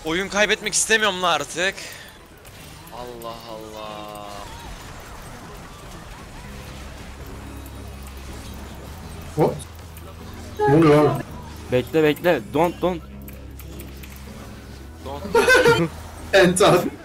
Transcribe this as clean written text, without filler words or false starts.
Oyun kaybetmek istemiyorum la artık. Allah Allah. Hop. Ne oluyor abi? Bekle bekle. Don't. Don. Enter.